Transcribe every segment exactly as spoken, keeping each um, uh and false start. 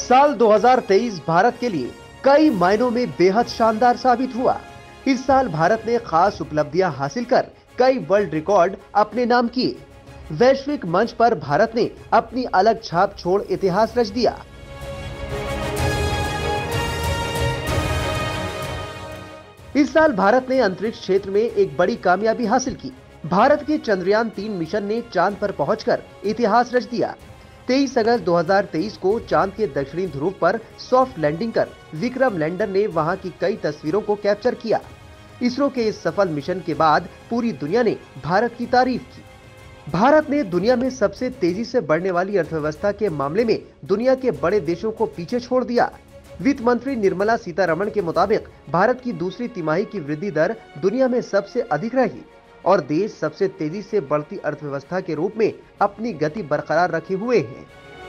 साल दो हज़ार तेईस भारत के लिए कई मायनों में बेहद शानदार साबित हुआ। इस साल भारत ने खास उपलब्धियां हासिल कर कई वर्ल्ड रिकॉर्ड अपने नाम किए। वैश्विक मंच पर भारत ने अपनी अलग छाप छोड़ इतिहास रच दिया। इस साल भारत ने अंतरिक्ष क्षेत्र में एक बड़ी कामयाबी हासिल की। भारत के चंद्रयान तीन मिशन ने चांद पर पहुंचकर इतिहास रच दिया। तेईस अगस्त दो हज़ार तेईस को चांद के दक्षिणी ध्रुव पर सॉफ्ट लैंडिंग कर विक्रम लैंडर ने वहां की कई तस्वीरों को कैप्चर किया। इसरो के इस सफल मिशन के बाद पूरी दुनिया ने भारत की तारीफ की। भारत ने दुनिया में सबसे तेजी से बढ़ने वाली अर्थव्यवस्था के मामले में दुनिया के बड़े देशों को पीछे छोड़ दिया। वित्त मंत्री निर्मला सीतारमण के मुताबिक भारत की दूसरी तिमाही की वृद्धि दर दुनिया में सबसे अधिक रही और देश सबसे तेजी से बढ़ती अर्थव्यवस्था के रूप में अपनी गति बरकरार रखे हुए है।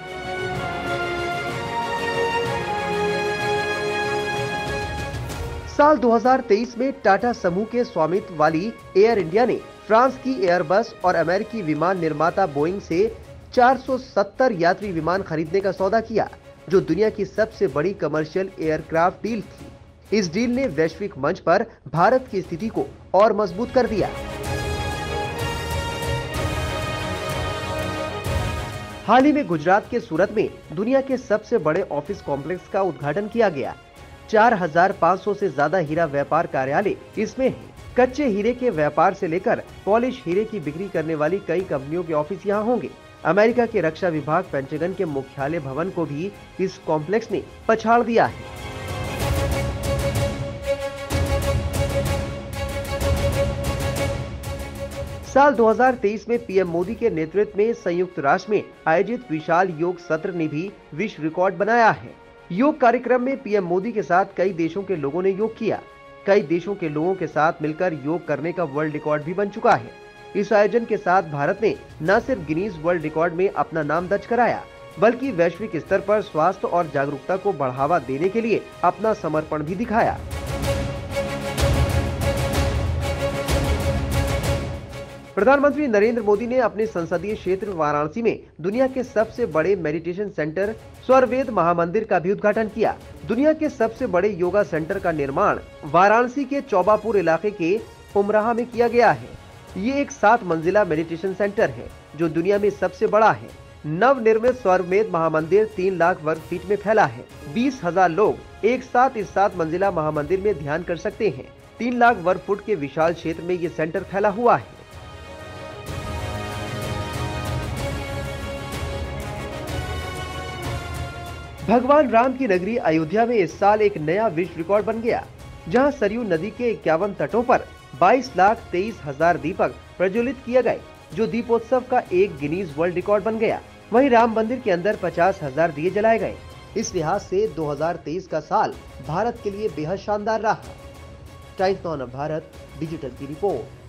साल दो हज़ार तेईस में टाटा समूह के स्वामित्व वाली एयर इंडिया ने फ्रांस की एयरबस और अमेरिकी विमान निर्माता बोइंग से चार सौ सत्तर यात्री विमान खरीदने का सौदा किया, जो दुनिया की सबसे बड़ी कमर्शियल एयरक्राफ्ट डील थी। इस डील ने वैश्विक मंच पर भारत की स्थिति को और मजबूत कर दिया। हाल ही में गुजरात के सूरत में दुनिया के सबसे बड़े ऑफिस कॉम्प्लेक्स का उद्घाटन किया गया। चार हज़ार पाँच सौ से ज्यादा हीरा व्यापार कार्यालय इसमें हैं। कच्चे हीरे के व्यापार से लेकर पॉलिश हीरे की बिक्री करने वाली कई कंपनियों के ऑफिस यहाँ होंगे। अमेरिका के रक्षा विभाग पेंटागन के मुख्यालय भवन को भी इस कॉम्प्लेक्स ने पछाड़ दिया है। साल दो हज़ार तेईस में पीएम मोदी के नेतृत्व में संयुक्त राष्ट्र में आयोजित विशाल योग सत्र ने भी विश्व रिकॉर्ड बनाया है। योग कार्यक्रम में पीएम मोदी के साथ कई देशों के लोगों ने योग किया। कई देशों के लोगों के साथ मिलकर योग करने का वर्ल्ड रिकॉर्ड भी बन चुका है। इस आयोजन के साथ भारत ने न सिर्फ गिनीज वर्ल्ड रिकॉर्ड में अपना नाम दर्ज कराया, बल्कि वैश्विक स्तर पर स्वास्थ्य और जागरूकता को बढ़ावा देने के लिए अपना समर्पण भी दिखाया। प्रधानमंत्री नरेंद्र मोदी ने अपने संसदीय क्षेत्र वाराणसी में दुनिया के सबसे बड़े मेडिटेशन सेंटर स्वरवेद महामंदिर का भी उद्घाटन किया। दुनिया के सबसे बड़े योगा सेंटर का निर्माण वाराणसी के चौबापुर इलाके के उमराह में किया गया है। ये एक सात मंजिला मेडिटेशन सेंटर है जो दुनिया में सबसे बड़ा है। नव निर्मित स्वरवेद महामंदिर तीन लाख वर्ग फीट में फैला है। बीस हजार लोग एक साथ इस सात मंजिला महामंदिर में ध्यान कर सकते हैं। तीन लाख वर्ग फुट के विशाल क्षेत्र में ये सेंटर फैला हुआ है। भगवान राम की नगरी अयोध्या में इस साल एक नया विश्व रिकॉर्ड बन गया, जहां सरयू नदी के इक्यावन तटों पर बाईस लाख तेईस हजार दीपक प्रज्वलित किए गए, जो दीपोत्सव का एक गिनीज वर्ल्ड रिकॉर्ड बन गया। वहीं राम मंदिर के अंदर पचास हजार दिए जलाए गए। इस लिहाज से दो हज़ार तेईस का साल भारत के लिए बेहद शानदार रहा। टाइम्स नाउ भारत डिजिटल की रिपोर्ट।